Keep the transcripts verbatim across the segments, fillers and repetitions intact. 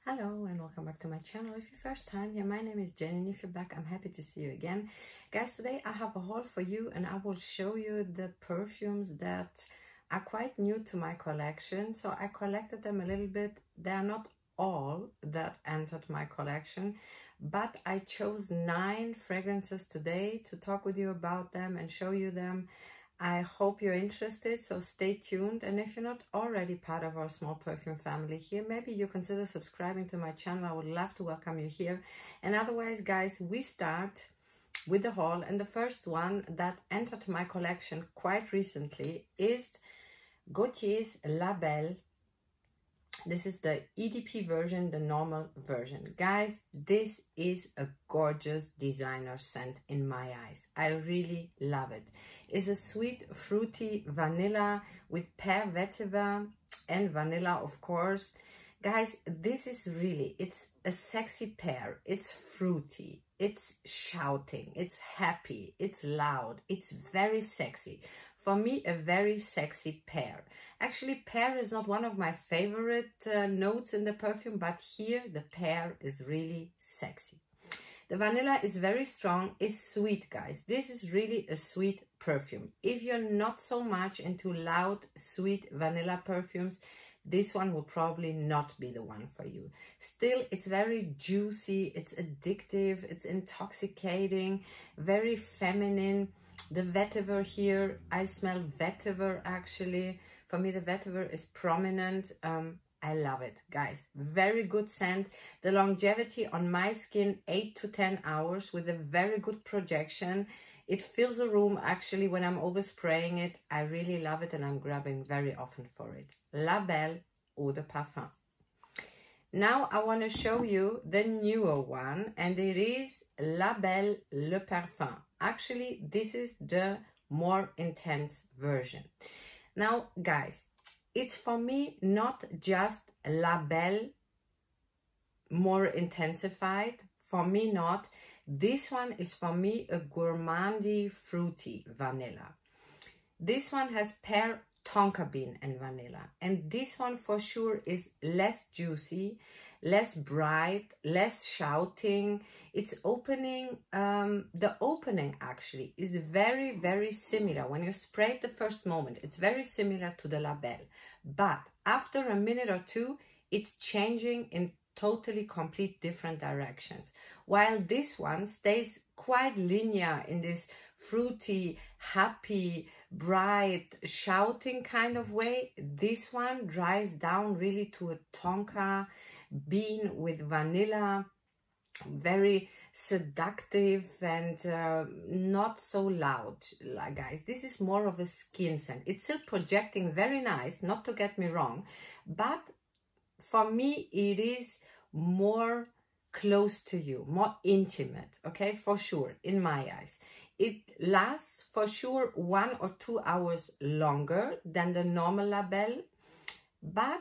Hello and welcome back to my channel. If you're first time here, my name is Jenny, and if you're back, I'm happy to see you again. Guys, today I have a haul for you and I will show you the perfumes that are quite new to my collection. So I collected them a little bit. They are not all that entered my collection, but I chose nine fragrances today to talk with you about them and show you them. I hope you're interested, so stay tuned. And if you're not already part of our small perfume family here, maybe you consider subscribing to my channel. I would love to welcome you here. And otherwise, guys, we start with the haul. And the first one that entered my collection quite recently is Gaultier's La Belle. This is the E D P version, the normal version. Guys, this is a gorgeous designer scent in my eyes. I really love it. It's a sweet, fruity vanilla with pear vetiver and vanilla, of course. Guys, this is really, it's a sexy pear. It's fruity. It's shouting. It's happy. It's loud. It's very sexy. For me, a very sexy pear. Actually, pear is not one of my favorite uh, notes in the perfume, but here the pear is really sexy. The vanilla is very strong. It's sweet, guys. This is really a sweet perfume. If you're not so much into loud, sweet vanilla perfumes, this one will probably not be the one for you. Still, it's very juicy. It's addictive. It's intoxicating, very feminine. The vetiver here, I smell vetiver actually. For me, the vetiver is prominent. Um, I love it, guys. Very good scent. The longevity on my skin, eight to ten hours with a very good projection. It fills a room actually when I'm overspraying it. I really love it and I'm grabbing very often for it. La Belle Eau de Parfum. Now I want to show you the newer one, and it is La Belle Le Parfum. Actually, this is the more intense version. Now, guys, it's for me not just La Belle more intensified. For me, not. This one is for me a gourmandy, fruity vanilla. This one has pear, tonka bean and vanilla. And this one for sure is less juicy, less bright, less shouting. It's opening, um, the opening actually is very, very similar. When you spray it the first moment, it's very similar to the La Belle. But after a minute or two, it's changing in totally complete different directions. While this one stays quite linear in this fruity, happy, bright, shouting kind of way, this one dries down really to a tonka bean with vanilla, very seductive and uh, not so loud, guys. This is more of a skin scent. It's still projecting very nice, not to get me wrong, but for me it is more close to you, more intimate, okay, for sure, in my eyes. It lasts for sure one or two hours longer than the normal La Belle, but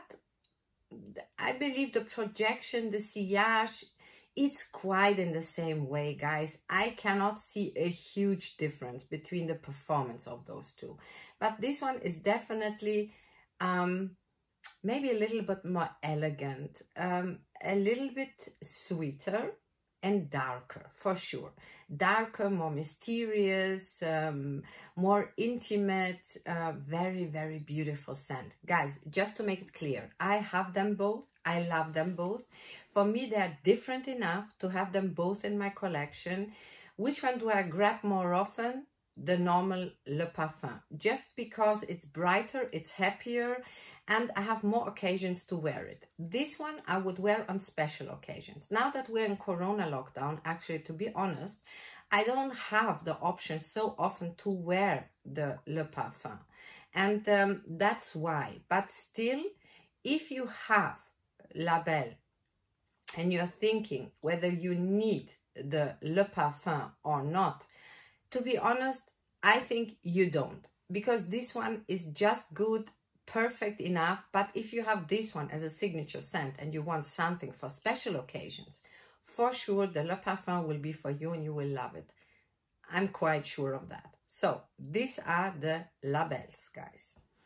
I believe the projection, the sillage, it's quite in the same way, guys. I cannot see a huge difference between the performance of those two. But this one is definitely um, maybe a little bit more elegant, um, a little bit sweeter and darker, for sure. Darker, more mysterious, um, more intimate, uh, very, very beautiful scent. Guys, just to make it clear, I have them both. I love them both. For me, they are different enough to have them both in my collection. Which one do I grab more often? The normal Le Parfum. Just because it's brighter, it's happier, and I have more occasions to wear it. This one I would wear on special occasions. Now that we're in Corona lockdown, actually, to be honest, I don't have the option so often to wear the Le Parfum. And um, that's why. But still, if you have La Belle and you're thinking whether you need the Le Parfum or not, to be honest, I think you don't. Because this one is just good, perfect enough. But if you have this one as a signature scent and you want something for special occasions, for sure the Le Parfum will be for you and you will love it. I'm quite sure of that. So these are the La Belles, guys.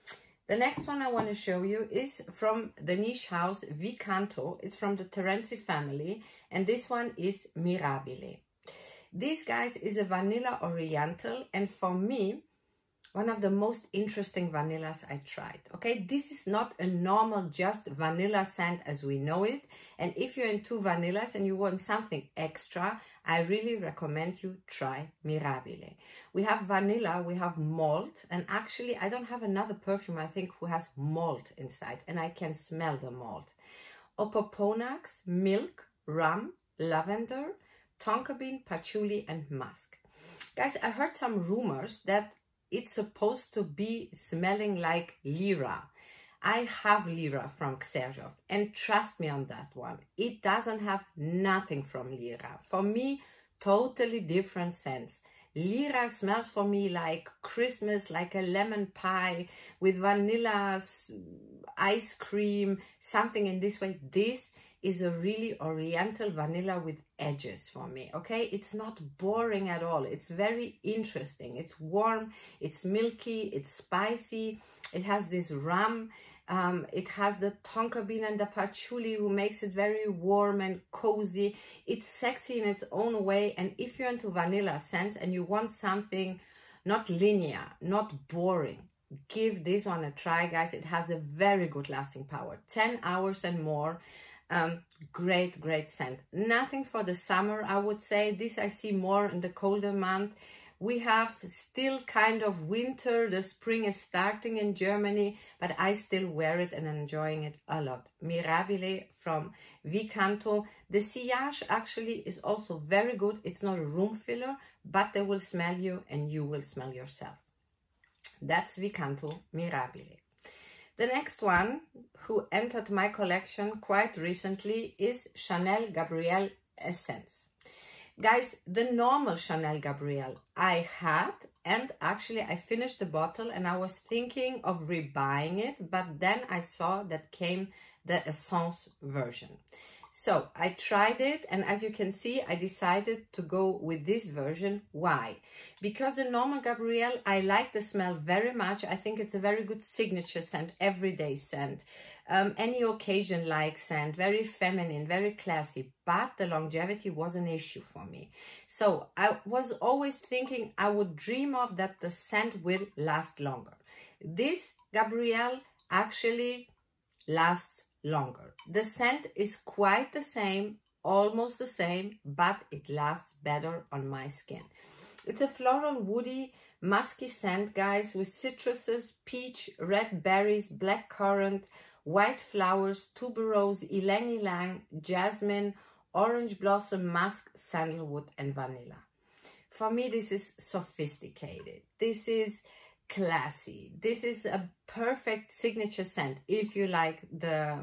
The next one I want to show you is from the niche house Vicanto. It's from the Terenzi family, and this one is Mirabile. This, guys, is a vanilla oriental, and for me, one of the most interesting vanillas I tried. Okay, this is not a normal just vanilla scent as we know it, and if you're into vanillas and you want something extra, I really recommend you try Mirabile. We have vanilla, we have malt, and actually I don't have another perfume I think who has malt inside, and I can smell the malt. Opoponax, milk, rum, lavender, tonka bean, patchouli, and musk. Guys, I heard some rumors that it's supposed to be smelling like Lyra. I have Lyra from Xerjoff, and trust me on that one, it doesn't have nothing from Lyra. For me, totally different scents. Lyra smells for me like Christmas, like a lemon pie with vanilla ice cream, something in this way. This is a really oriental vanilla with edges for me, okay? It's not boring at all. It's very interesting. It's warm, it's milky, it's spicy. It has this rum. Um, it has the tonka bean and the patchouli who makes it very warm and cozy. It's sexy in its own way. And if you're into vanilla scents and you want something not linear, not boring, give this one a try, guys. It has a very good lasting power, ten hours and more. Um, great, great scent. Nothing for the summer, I would say. This I see more in the colder month. We have still kind of winter. The spring is starting in Germany, but I still wear it and enjoying it a lot. Mirabile from Vicanto. The sillage actually is also very good. It's not a room filler, but they will smell you and you will smell yourself. That's Vicanto Mirabile. The next one who entered my collection quite recently is Chanel Gabrielle Essence. Guys, the normal Chanel Gabrielle I had, and actually I finished the bottle and I was thinking of rebuying it, but then I saw that came the Essence version. So I tried it, and as you can see, I decided to go with this version. Why? Because the normal Gabrielle, I like the smell very much. I think it's a very good signature scent, everyday scent, um, any occasion-like scent, very feminine, very classy, but the longevity was an issue for me. So I was always thinking I would dream of that the scent will last longer. This Gabrielle actually lasts longer. The scent is quite the same, almost the same, but it lasts better on my skin. It's a floral, woody, musky scent, guys, with citruses, peach, red berries, black currant, white flowers, tuberose, ylang ylang, jasmine, orange blossom, musk, sandalwood, and vanilla. For me, this is sophisticated. This is classy. This is a perfect signature scent if you like the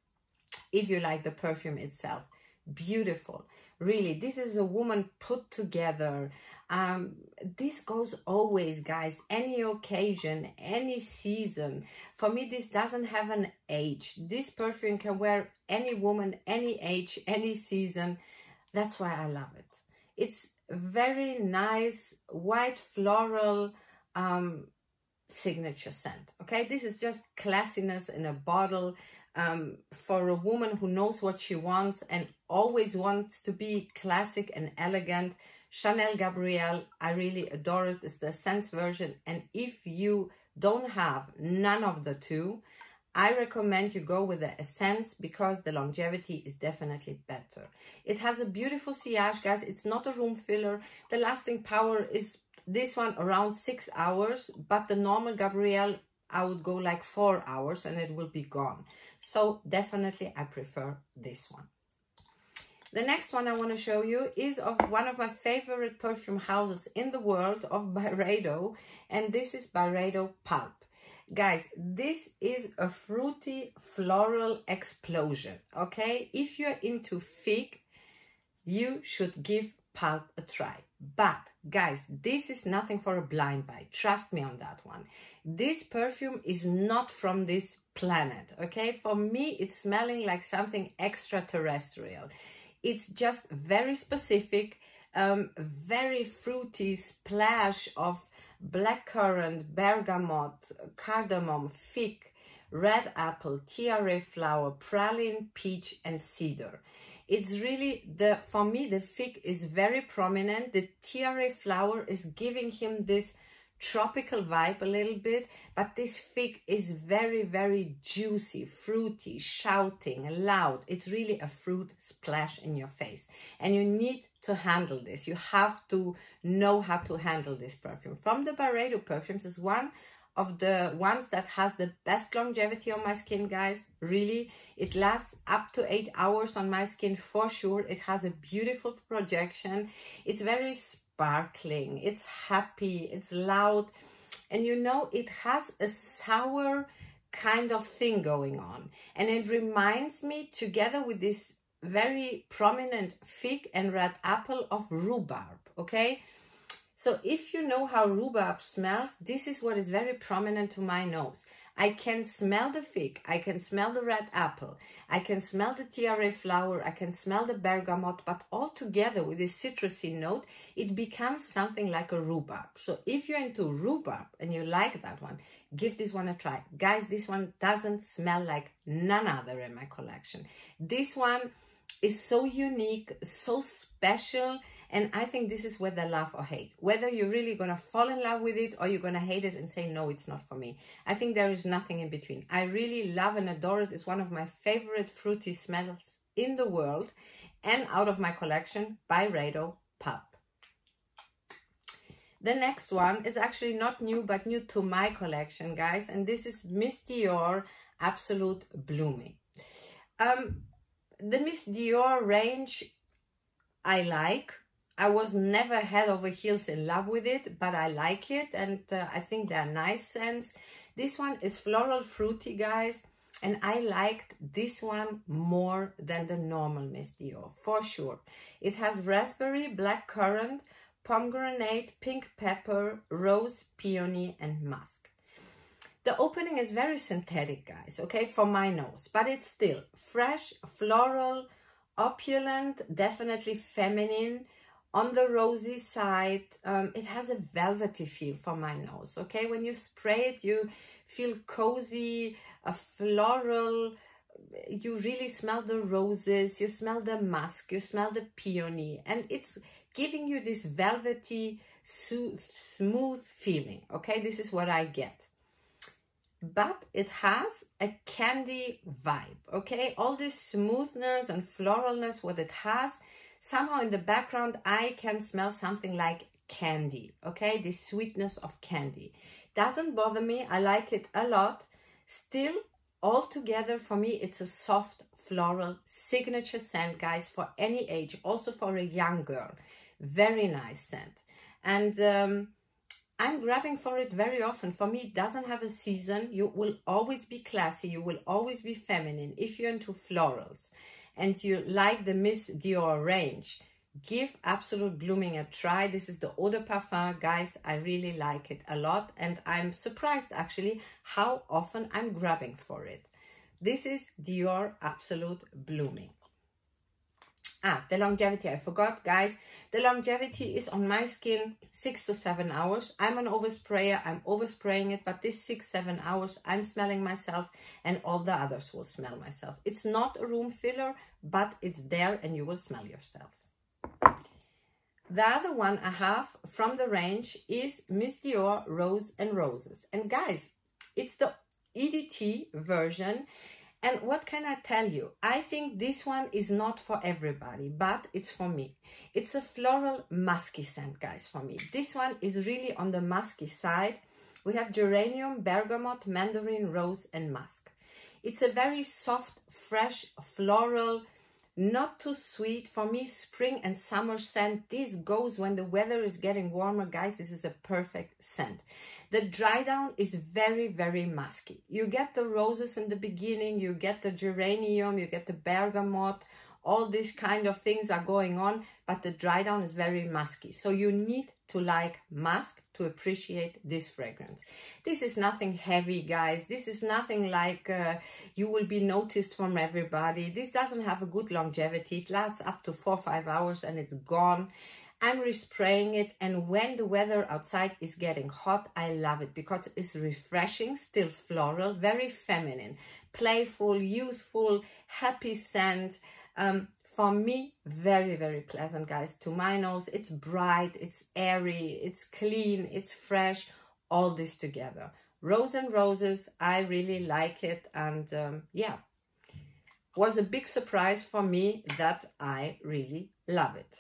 if you like the perfume itself. Beautiful, really. This is a woman put together. Um this goes always, guys, any occasion, any season. For me, this doesn't have an age. This perfume can wear any woman, any age, any season. That's why I love it. It's very nice, white floral um signature scent. Okay, this is just classiness in a bottle, um for a woman who knows what she wants and always wants to be classic and elegant. Chanel Gabrielle, I really adore it. It's the Essence version, and if you don't have none of the two, I recommend you go with the Essence because the longevity is definitely better. It has a beautiful sillage, guys. It's not a room filler. The lasting power is this one around six hours, but the normal Gabrielle, I would go like four hours and it will be gone. So definitely I prefer this one. The next one I want to show you is of one of my favorite perfume houses in the world, of Byredo, and this is Byredo Pulp. Guys, this is a fruity floral explosion, okay? If you're into fig, you should give Pulp a try. But guys, this is nothing for a blind buy. Trust me on that one. This perfume is not from this planet, okay? For me, it's smelling like something extraterrestrial. It's just very specific, um, very fruity splash of blackcurrant, bergamot, cardamom, fig, red apple, tiare flower, praline, peach, and cedar. It's really, the for me, the fig is very prominent. The tiare flower is giving him this tropical vibe a little bit, but this fig is very, very juicy, fruity, shouting, loud. It's really a fruit splash in your face. And you need to handle this. You have to know how to handle this perfume. From the Byredo perfumes, is one of the ones that has the best longevity on my skin, guys. Really, it lasts up to eight hours on my skin for sure. It has a beautiful projection. It's very sparkling, it's happy, it's loud, and you know, it has a sour kind of thing going on, and it reminds me, together with this very prominent fig and red apple, of rhubarb. Okay, so if you know how rhubarb smells, this is what is very prominent to my nose. I can smell the fig, I can smell the red apple, I can smell the tiare flower, I can smell the bergamot, but all together with this citrusy note, it becomes something like a rhubarb. So if you're into rhubarb and you like that one, give this one a try. Guys, this one doesn't smell like none other in my collection. This one is so unique, so special, and I think this is whether love or hate. Whether you're really going to fall in love with it or you're going to hate it and say, no, it's not for me. I think there is nothing in between. I really love and adore it. It's one of my favorite fruity smells in the world, and out of my collection, Byredo Pulp. The next one is actually not new, but new to my collection, guys. And this is Miss Dior Absolute Blooming. Um, the Miss Dior range, I like. I was never head over heels in love with it, but I like it, and uh, I think they're nice scents. This one is floral fruity, guys, and I liked this one more than the normal Miss Dior, for sure. It has raspberry, blackcurrant, pomegranate, pink pepper, rose, peony, and musk. The opening is very synthetic, guys, okay, for my nose, but it's still fresh, floral, opulent, definitely feminine. On the rosy side, um, it has a velvety feel for my nose, okay? When you spray it, you feel cozy, a floral, you really smell the roses, you smell the musk, you smell the peony, and it's giving you this velvety, smooth feeling, okay? This is what I get. But it has a candy vibe, okay? All this smoothness and floralness, what it has, somehow in the background, I can smell something like candy, okay? The sweetness of candy. Doesn't bother me. I like it a lot. Still, altogether, for me, it's a soft, floral, signature scent, guys, for any age, also for a young girl. Very nice scent. And um, I'm grabbing for it very often. For me, it doesn't have a season. You will always be classy. You will always be feminine if you're into florals and you like the Miss Dior range. Give Absolute Blooming a try. This is the Eau de Parfum, guys. I really like it a lot, and I'm surprised actually how often I'm grabbing for it. This is Dior Absolute Blooming. Ah, the longevity, I forgot, guys. The longevity is on my skin six to seven hours. I'm an oversprayer. I'm overspraying it, but this six, seven hours, I'm smelling myself, and all the others will smell myself. It's not a room filler, but it's there, and you will smell yourself. The other one I have from the range is Miss Dior Rose and Roses. And guys, it's the E D T version. And what can I tell you? I think this one is not for everybody, but it's for me. It's a floral musky scent, guys, for me. This one is really on the musky side. We have geranium, bergamot, mandarin, rose, and musk. It's a very soft, fresh, floral, not too sweet. For me, spring and summer scent. This goes when the weather is getting warmer, guys. This is a perfect scent. The dry down is very, very musky. You get the roses in the beginning, you get the geranium, you get the bergamot, all these kind of things are going on, but the dry down is very musky. So you need to like musk to appreciate this fragrance. This is nothing heavy, guys. This is nothing like uh, you will be noticed from everybody. This doesn't have a good longevity. It lasts up to four or five hours and it's gone. I'm respraying it, and when the weather outside is getting hot, I love it because it's refreshing, still floral, very feminine, playful, youthful, happy scent. Um, for me, very, very pleasant, guys. To my nose, it's bright, it's airy, it's clean, it's fresh, all this together. Rose and Roses, I really like it, and um, yeah, was a big surprise for me that I really love it.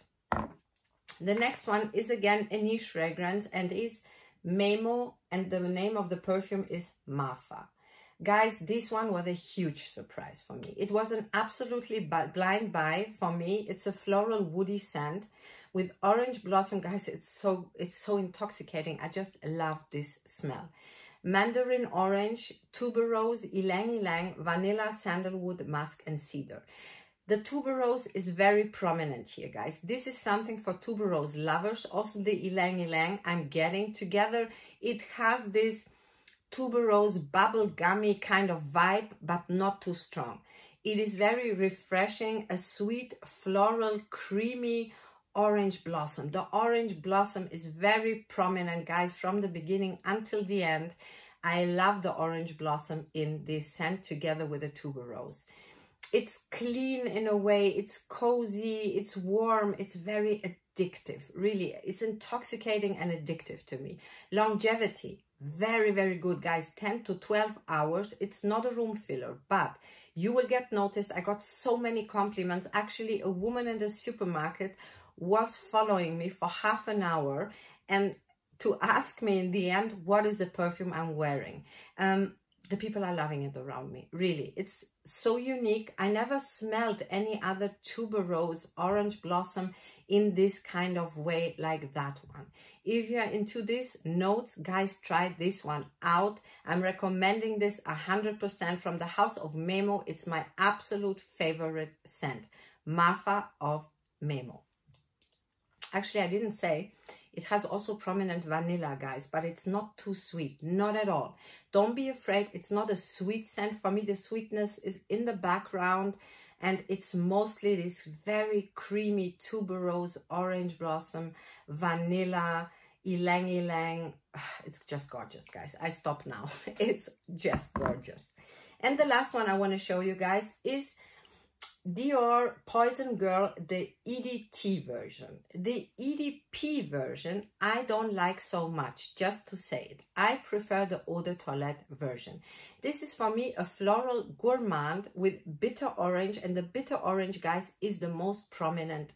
The next one is again a niche fragrance and is Memo, and the name of the perfume is Marfa. Guys, this one was a huge surprise for me. It was an absolutely blind buy for me. It's a floral woody scent with orange blossom. Guys, it's so it's so intoxicating. I just love this smell. Mandarin orange, tuberose, ylang ylang, vanilla, sandalwood, musk, and cedar. The tuberose is very prominent here, guys. This is something for tuberose lovers. Also the ylang ylang I'm getting together. It has this tuberose bubble gummy kind of vibe, but not too strong. It is very refreshing, a sweet, floral, creamy orange blossom. The orange blossom is very prominent, guys, from the beginning until the end. I love the orange blossom in this scent together with the tuberose. It's clean in a way, it's cozy, it's warm, it's very addictive, really. It's intoxicating and addictive to me. Longevity, very, very good, guys, ten to twelve hours. It's not a room filler, but you will get noticed. I got so many compliments. Actually, a woman in the supermarket was following me for half an hour and to ask me in the end, what is the perfume I'm wearing? Um, the people are loving it around me, really. It's so unique. I never smelled any other tuberose orange blossom in this kind of way like that one. If you're into these notes, guys, try this one out. I'm recommending this one hundred percent from the house of Memo. It's my absolute favorite scent, Marfa of Memo. Actually, I didn't say, it has also prominent vanilla, guys, but it's not too sweet, not at all. Don't be afraid, it's not a sweet scent. For me, the sweetness is in the background, and it's mostly this very creamy tuberose, orange blossom, vanilla, ylang ylang. It's just gorgeous, guys. I stop now. It's just gorgeous. And the last one I want to show you guys is Dior Poison Girl, the E D T version. The E D P version, I don't like so much, just to say it. I prefer the Eau de Toilette version. This is for me a floral gourmand with bitter orange, and the bitter orange, guys, is the most prominent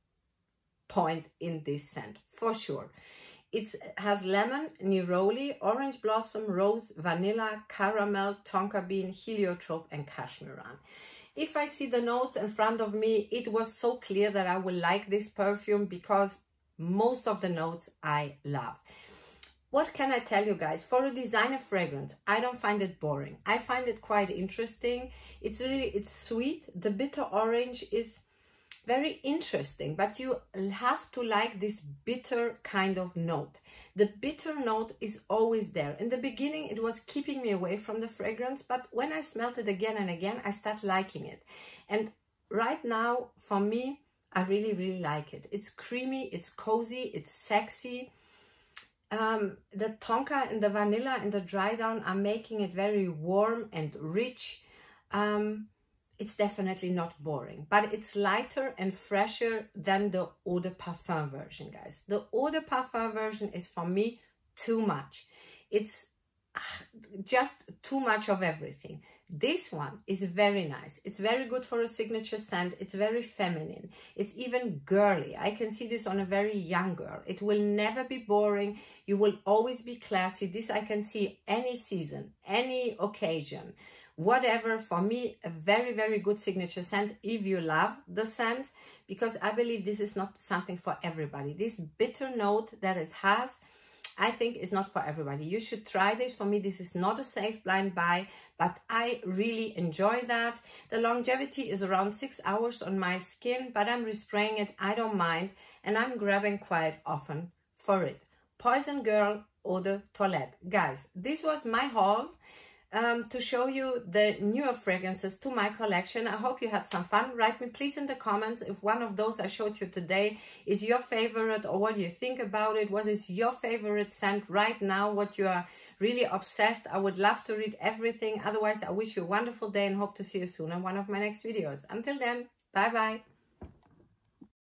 point in this scent, for sure. It has lemon, neroli, orange blossom, rose, vanilla, caramel, tonka bean, heliotrope, and cashmeran. If I see the notes in front of me, it was so clear that I will like this perfume because most of the notes I love. What can I tell you, guys? For a designer fragrance, I don't find it boring. I find it quite interesting. It's really, it's sweet. The bitter orange is very interesting, but you have to like this bitter kind of note. The bitter note is always there. In the beginning, it was keeping me away from the fragrance, but when I smelled it again and again, I started liking it. And right now, for me, I really, really like it. It's creamy, it's cozy, it's sexy. Um, the tonka and the vanilla and the dry down are making it very warm and rich. Um, It's definitely not boring, but it's lighter and fresher than the Eau de Parfum version, guys. The Eau de Parfum version is, for me, too much. It's just too much of everything. This one is very nice. It's very good for a signature scent. It's very feminine. It's even girly. I can see this on a very young girl. It will never be boring. You will always be classy. This I can see any season, any occasion. Whatever, for me, a very, very good signature scent if you love the scent, because I believe this is not something for everybody. This bitter note that it has, I think, is not for everybody. You should try this. For me, this is not a safe blind buy, but I really enjoy that. The longevity is around six hours on my skin, but I'm respraying it. I don't mind, and I'm grabbing quite often for it. Poison Girl Eau de Toilette. Guys, this was my haul. um, to show you the newer fragrances to my collection. I hope you had some fun. Write me please in the comments if one of those I showed you today is your favorite, or what do you think about it? What is your favorite scent right now? What you are really obsessed? I would love to read everything. Otherwise, I wish you a wonderful day and hope to see you soon on one of my next videos. Until then, bye bye.